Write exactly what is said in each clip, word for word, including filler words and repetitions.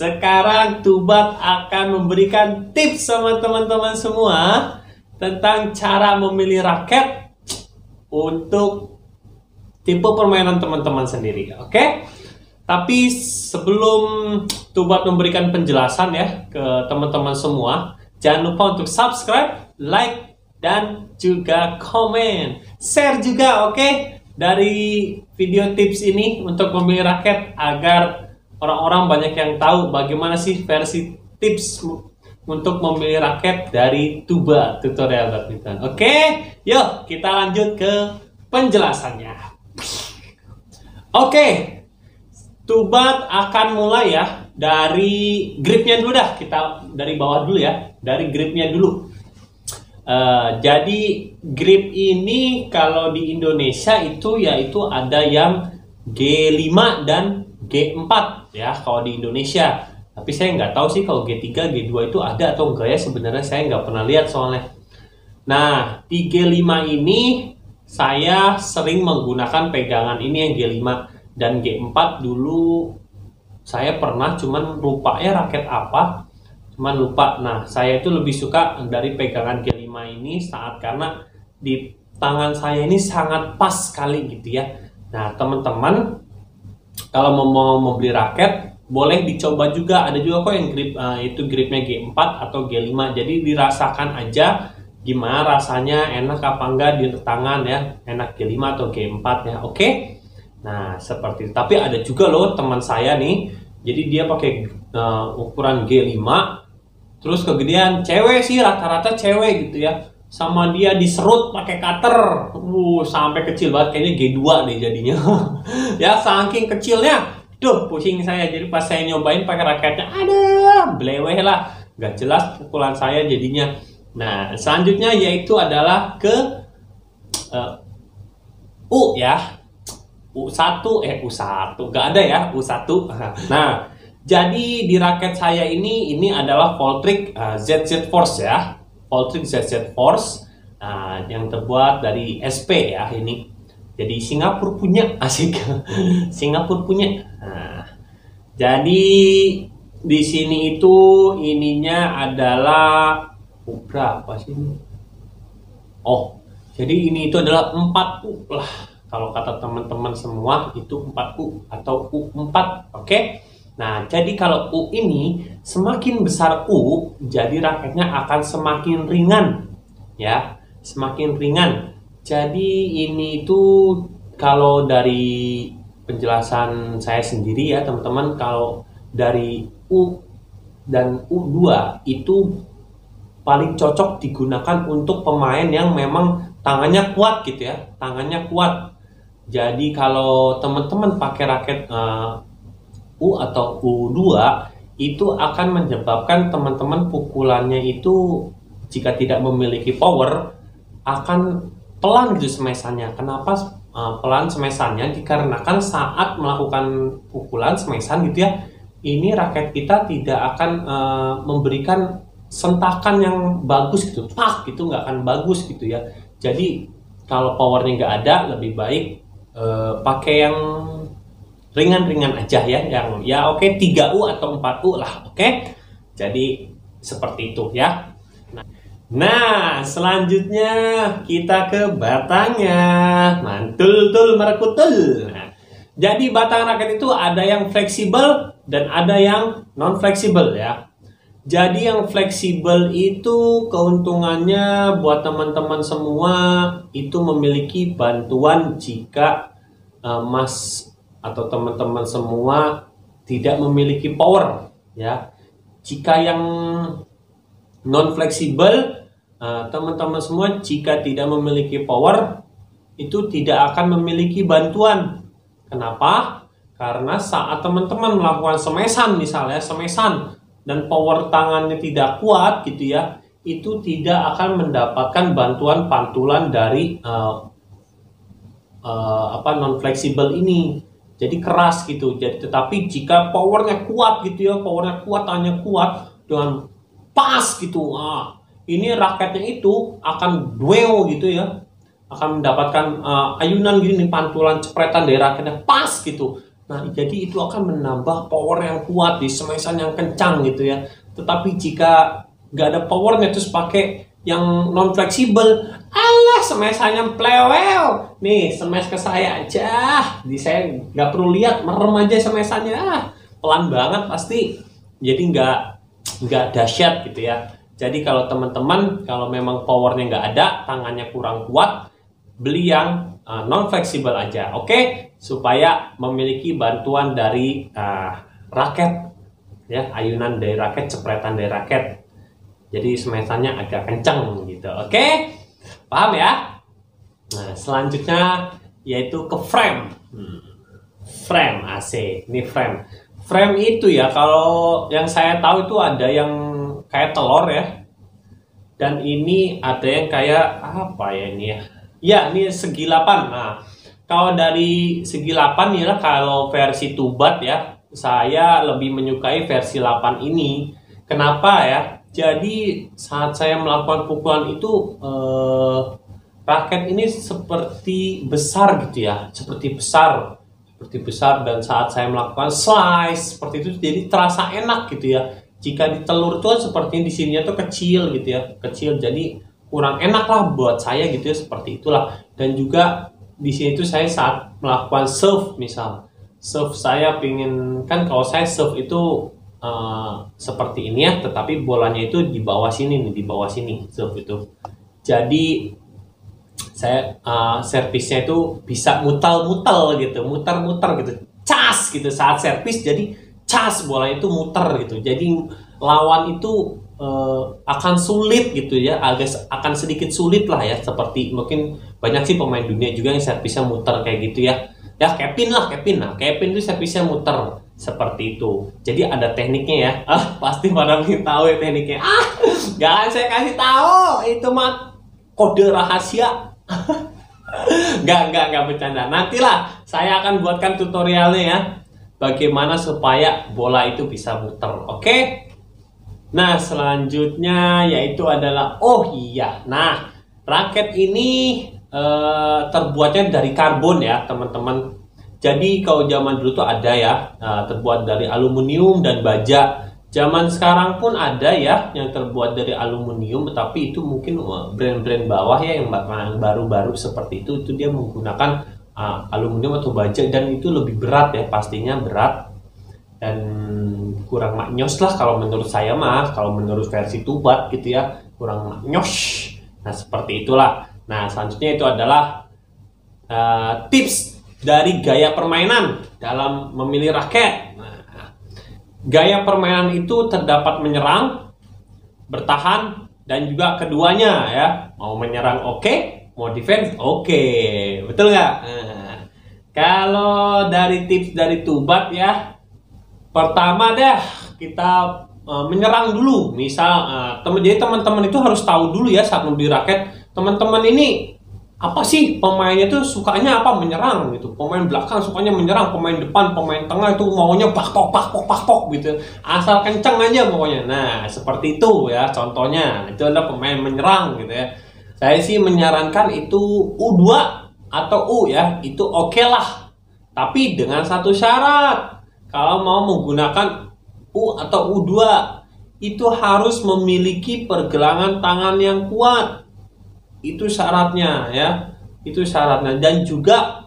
sekarang Tubat akan memberikan tips sama teman-teman semua tentang cara memilih raket untuk tipe permainan teman-teman sendiri. Oke? Tapi sebelum Tubat memberikan penjelasan ya ke teman-teman semua, jangan lupa untuk subscribe, like, dan juga komen. Share juga, oke? Dari video tips ini untuk memilih raket agar orang-orang banyak yang tahu bagaimana sih versi tips untuk memilih raket dari Tubat tutorial badminton. Oke, yuk kita lanjut ke penjelasannya. Oke, Tubat akan mulai ya dari gripnya dulu dah. Kita dari bawah dulu ya, dari gripnya dulu. Uh, jadi grip ini kalau di Indonesia itu yaitu ada yang G lima dan G empat ya kalau di Indonesia. Tapi saya nggak tahu sih kalau G tiga, G dua itu ada atau enggak ya, sebenarnya saya nggak pernah lihat soalnya. Nah, di G lima ini saya sering menggunakan pegangan ini yang G lima, dan G empat dulu saya pernah, cuman lupa ya raket apa. Cuman lupa. Nah, saya itu lebih suka dari pegangan G lima ini saat karena di tangan saya ini sangat pas sekali gitu ya. Nah, teman-teman kalau mau membeli raket boleh dicoba juga. Ada juga kok yang grip uh, itu gripnya G empat atau G lima. Jadi dirasakan aja gimana rasanya, enak apa enggak di tangan ya. Enak G lima atau G empat ya. Oke. Nah, seperti itu. Tapi ada juga loh teman saya nih. Jadi dia pakai uh, ukuran G lima. Terus kegedean, cewek sih rata-rata cewek gitu ya. Sama dia diserut pakai cutter. Uh, sampai kecil banget, kayaknya G dua deh jadinya. Ya, saking kecilnya. Duh, pusing saya. Jadi pas saya nyobain pakai raketnya, aduh, bleweh lah. Gak jelas pukulan saya jadinya. Nah, selanjutnya yaitu adalah ke uh, U ya. U satu, eh U satu. Gak ada ya, U satu. Nah, jadi di raket saya ini, ini adalah Voltric uh, Z Z Force ya. Voltric Z Z Force uh, yang terbuat dari S P ya ini. Jadi Singapura punya, asik. Singapura punya. Nah, jadi di sini itu ininya adalah uh, berapa sih ini? Oh, jadi ini itu adalah empat U lah. Kalau kata teman-teman semua itu empat U atau U empat. Oke? Okay? Nah, jadi kalau U ini semakin besar U, jadi raketnya akan semakin ringan ya, semakin ringan. Jadi ini itu kalau dari penjelasan saya sendiri ya teman-teman, kalau dari U dan U dua itu paling cocok digunakan untuk pemain yang memang tangannya kuat gitu ya, tangannya kuat. Jadi kalau teman-teman pakai raket uh, U atau U dua itu akan menyebabkan teman-teman pukulannya itu jika tidak memiliki power akan pelan gitu semesannya. Kenapa uh, pelan semesannya? Dikarenakan saat melakukan pukulan semesan gitu ya, ini raket kita tidak akan uh, memberikan sentakan yang bagus gitu, pak gitu, nggak akan bagus gitu ya. Jadi kalau powernya nggak ada, lebih baik uh, pakai yang ringan-ringan aja ya, yang ya oke okay, tiga U atau empat U lah, oke okay? Jadi seperti itu ya. Nah, nah selanjutnya kita ke batangnya. Mantul tul merekutul. Nah, jadi batang raket itu ada yang fleksibel dan ada yang non fleksibel ya. Jadi yang fleksibel itu keuntungannya buat teman-teman semua itu memiliki bantuan jika uh, mas atau teman-teman semua tidak memiliki power ya. Jika yang non fleksibel, teman-teman semua jika tidak memiliki power itu tidak akan memiliki bantuan. Kenapa? Karena saat teman-teman melakukan semesan misalnya, semesan dan power tangannya tidak kuat gitu ya, itu tidak akan mendapatkan bantuan pantulan dari uh, uh, apa non fleksibel ini. Jadi keras gitu. Jadi tetapi jika powernya kuat gitu ya, powernya kuat, tangannya kuat dengan pas gitu, ah, ini raketnya itu akan duel gitu ya, akan mendapatkan uh, ayunan gini nih, pantulan cepretan dari raketnya pas gitu. Nah, jadi itu akan menambah power yang kuat di smashan yang kencang gitu ya. Tetapi jika nggak ada powernya terus pakai yang non fleksibel, alah smashannya plewel. Nih, smash ke saya aja. Di saya nggak perlu lihat, merem aja smashannya. Ah, pelan banget pasti. Jadi nggak nggak dahsyat gitu ya. Jadi kalau teman-teman kalau memang powernya nggak ada, tangannya kurang kuat, beli yang uh, non fleksibel aja, oke? Okay? Supaya memiliki bantuan dari uh, raket, ya, ayunan dari raket, cepretan dari raket. Jadi smashannya agak kencang gitu, oke? Okay? Paham ya? Nah, selanjutnya yaitu ke frame. Hmm. Frame A C, ini frame. Frame itu ya, kalau yang saya tahu itu ada yang kayak telur ya, dan ini ada yang kayak apa ya ini ya? Ya, ini segi delapan. Nah, kalau dari segi delapan ya, kalau versi tubat ya, saya lebih menyukai versi delapan ini. Kenapa ya? Jadi saat saya melakukan pukulan itu eh, raket ini seperti besar gitu ya, seperti besar, seperti besar dan saat saya melakukan slice seperti itu jadi terasa enak gitu ya. Jika di telur tuh seperti di sininya tuh kecil gitu ya, kecil jadi kurang enak lah buat saya gitu ya, seperti itulah. Dan juga di sini tuh saya saat melakukan serve, misal serve saya pingin, kan kalau saya serve itu uh, seperti ini ya, tetapi bolanya itu di bawah sini nih, di bawah sini serve itu. Jadi saya uh, servisnya itu bisa muter-muter gitu, muter-muter gitu, cas gitu saat servis, jadi cas bola itu muter gitu. Jadi lawan itu uh, akan sulit gitu ya, agak akan sedikit sulit lah ya, seperti mungkin banyak sih pemain dunia juga yang servisnya muter kayak gitu ya. Ya Kevin lah, Kevin lah, Kevin itu servisnya muter seperti itu. Jadi ada tekniknya ya. Ah, pasti pada ingin tahu ya tekniknya. Ah, jangan saya kasih tahu, itu mah kode rahasia. Gak, gak, gak bercanda. Nantilah saya akan buatkan tutorialnya ya, bagaimana supaya bola itu bisa muter, oke? Okay? Nah, selanjutnya yaitu adalah, oh iya, nah raket ini eh, terbuatnya dari karbon ya teman-teman. Jadi kalau zaman dulu tuh ada ya, eh, terbuat dari aluminium dan baja. Zaman sekarang pun ada ya yang terbuat dari aluminium, tetapi itu mungkin brand-brand bawah ya yang baru-baru seperti itu, itu dia menggunakan uh, aluminium atau baja, dan itu lebih berat ya, pastinya berat dan kurang maknyos lah kalau menurut saya mah, kalau menurut versi tubat gitu ya, kurang maknyos. Nah seperti itulah. Nah selanjutnya itu adalah uh, tips dari gaya permainan dalam memilih raket. Nah, gaya permainan itu terdapat menyerang, bertahan, dan juga keduanya ya. Mau menyerang oke, okay, mau defense oke, okay. Betul nggak? Nah, kalau dari tips dari tubat ya, pertama deh kita uh, menyerang dulu. Misal uh, temen, jadi teman-teman itu harus tahu dulu ya saat membeli raket, teman-teman ini apa sih pemainnya tuh sukanya apa, menyerang gitu. Pemain belakang sukanya menyerang, pemain depan, pemain tengah itu maunya bakpok bakpok bakpok gitu, asal kenceng aja pokoknya. Nah seperti itu ya contohnya, itu adalah pemain menyerang gitu ya. Saya sih menyarankan itu U dua atau U ya, itu oke okay lah, tapi dengan satu syarat. Kalau mau menggunakan U atau U dua itu harus memiliki pergelangan tangan yang kuat. Itu syaratnya ya, itu syaratnya. Dan juga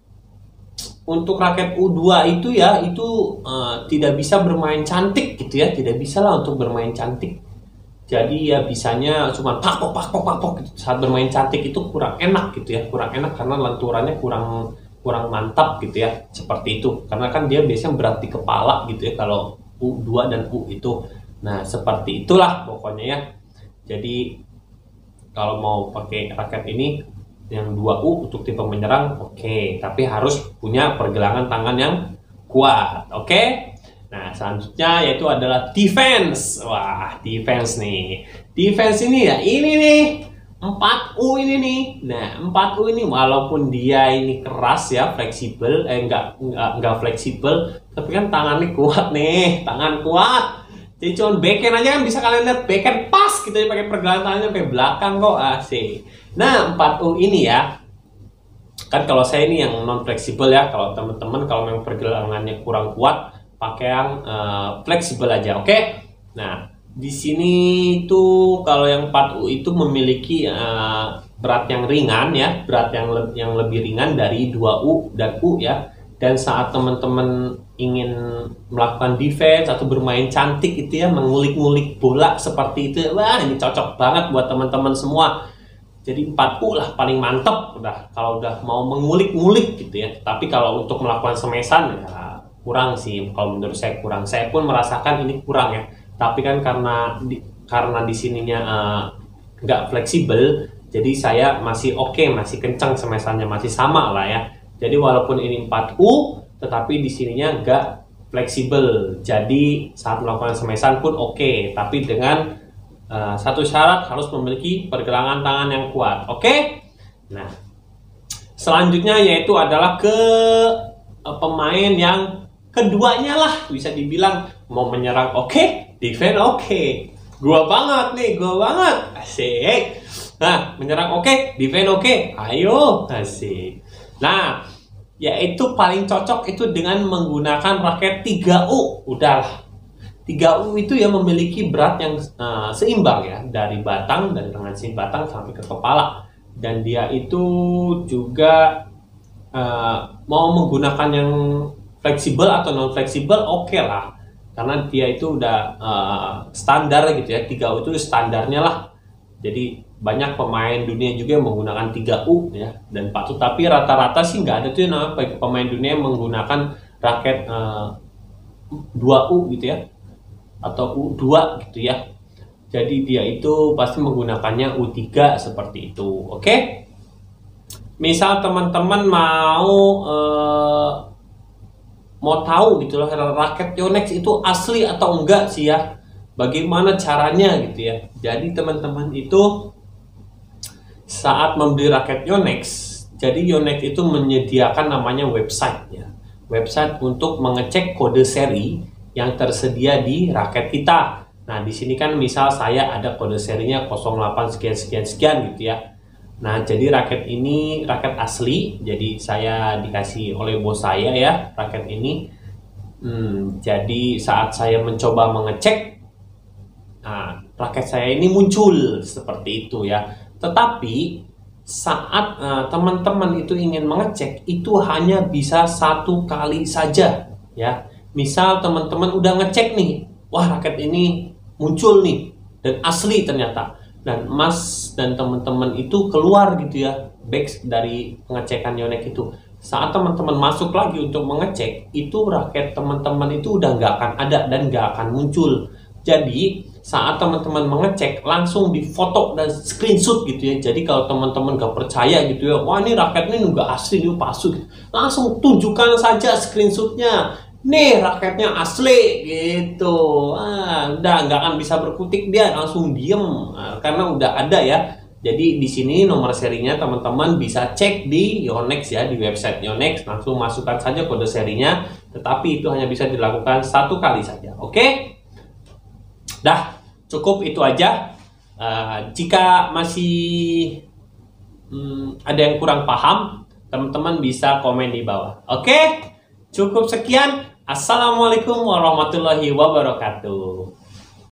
untuk raket U dua itu ya, itu uh, tidak bisa bermain cantik gitu ya, tidak bisa lah untuk bermain cantik. Jadi ya bisanya cuma pakpok pakpok pakpok gitu. Saat bermain cantik itu kurang enak gitu ya, kurang enak karena lenturannya kurang kurang mantap gitu ya, seperti itu. Karena kan dia biasanya berat di kepala gitu ya kalau U dua dan U itu. Nah seperti itulah pokoknya ya. Jadi kalau mau pakai raket ini yang dua U untuk tipe menyerang oke, okay. Tapi harus punya pergelangan tangan yang kuat, oke? Okay? Nah selanjutnya yaitu adalah defense. Wah defense nih, defense ini ya ini nih empat U ini nih. Nah empat U ini walaupun dia ini keras ya, fleksibel, eh enggak enggak, enggak fleksibel, tapi kan tangannya kuat nih, tangan kuat. Jadi cuma backhand aja kan bisa kalian lihat, backhand pas gitu ya, pakai pergelangan tangannya sampai belakang kok, asik. Nah empat U ini ya, Kan kalau saya ini yang non fleksibel ya. Kalau teman-teman kalau memang pergelangannya kurang kuat, pakai yang uh, fleksibel aja, oke? Okay? Nah, di sini tuh kalau yang empat U itu memiliki uh, berat yang ringan ya, berat yang le yang lebih ringan dari dua U dan U ya. Dan saat teman-teman ingin melakukan defense atau bermain cantik itu ya, mengulik-ngulik bola seperti itu, wah ini cocok banget buat teman-teman semua. Jadi empat U lah paling mantep udah kalau udah mau mengulik-ngulik gitu ya. Tapi kalau untuk melakukan semesan ya kurang sih, kalau menurut saya kurang. Saya pun merasakan ini kurang ya. Tapi kan karena di, karena di sininya uh, nggak fleksibel, jadi saya masih oke, okay, masih kencang semesannya, masih sama lah ya. Jadi walaupun ini empat U, tetapi di sininya nggak fleksibel. Jadi saat melakukan semesan pun oke, okay, tapi dengan uh, satu syarat harus memiliki pergelangan tangan yang kuat. Oke? Okay? Nah, selanjutnya yaitu adalah ke uh, pemain yang keduanya lah, bisa dibilang mau menyerang oke, okay, defense oke. Okay. Gua banget nih, gua banget. Asik. Nah, menyerang oke, okay, defense oke. Okay. Ayo, asik. Nah, yaitu paling cocok itu dengan menggunakan raket tiga U. Udahlah. tiga U itu ya memiliki berat yang uh, seimbang ya, dari batang, dari lengan si batang sampai ke kepala. Dan dia itu juga uh, mau menggunakan yang fleksibel atau non fleksibel oke okay lah. Karena dia itu udah uh, standar gitu ya, tiga U itu standarnya lah. Jadi banyak pemain dunia juga yang menggunakan tiga U ya dan empat U, tapi rata-rata sih nggak ada tuh yang namanya pemain dunia yang menggunakan raket uh, dua U gitu ya atau U dua gitu ya. Jadi dia itu pasti menggunakannya U tiga seperti itu. Oke? Okay? Misal teman-teman mau uh, mau tahu gitu loh raket Yonex itu asli atau enggak sih ya? Bagaimana caranya gitu ya? Jadi teman-teman itu saat membeli raket Yonex, jadi Yonex itu menyediakan namanya website ya, website untuk mengecek kode seri yang tersedia di raket kita. Nah di sini kan misal saya ada kode serinya nol delapan sekian sekian sekian gitu ya. Nah jadi raket ini raket asli, jadi saya dikasih oleh bos saya ya raket ini. Hmm, jadi saat saya mencoba mengecek, nah raket saya ini muncul seperti itu ya. Tetapi saat teman-teman uh, itu ingin mengecek, itu hanya bisa satu kali saja ya. Misal teman-teman udah ngecek nih, wah raket ini muncul nih dan asli ternyata, dan mas dan teman-teman itu keluar gitu ya back dari pengecekan Yonex itu. Saat teman-teman masuk lagi untuk mengecek, itu raket teman-teman itu udah nggak akan ada dan nggak akan muncul. Jadi saat teman-teman mengecek langsung difoto dan screenshot gitu ya. Jadi kalau teman-teman gak percaya gitu ya, wah ini raketnya nggak asli, ini palsu, langsung tunjukkan saja screenshotnya. Nih raketnya asli gitu. Ah, udah nggak akan bisa berkutik dia, langsung diem nah, karena udah ada ya. Jadi di sini nomor serinya teman-teman bisa cek di Yonex ya, di website Yonex, langsung masukkan saja kode serinya. Tetapi itu hanya bisa dilakukan satu kali saja. Oke? Okay? Dah, cukup itu aja. Uh, jika masih um, ada yang kurang paham, teman-teman bisa komen di bawah. Oke, okay? Cukup sekian. Assalamualaikum warahmatullahi wabarakatuh.